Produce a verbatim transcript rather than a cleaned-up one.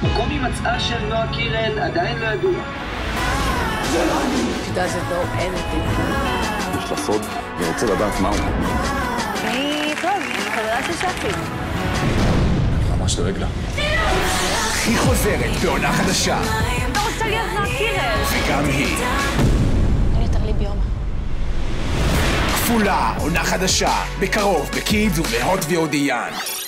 מקום הימצאה של נועה קירל עדיין לא ידוע. זה לא אני. She doesn't know anything. יש לה סוד, אני רוצה לדעת מהו. אני, טוב, חברה של שפי. אני ממש דואג לה. היא חוזרת בעונה חדשה. לא רוצה להיות נועה קירל. וגם היא. אין יותר לי ביומה. כפולה, עונה חדשה, בקרוב, בקידס ובהוט ועודיין.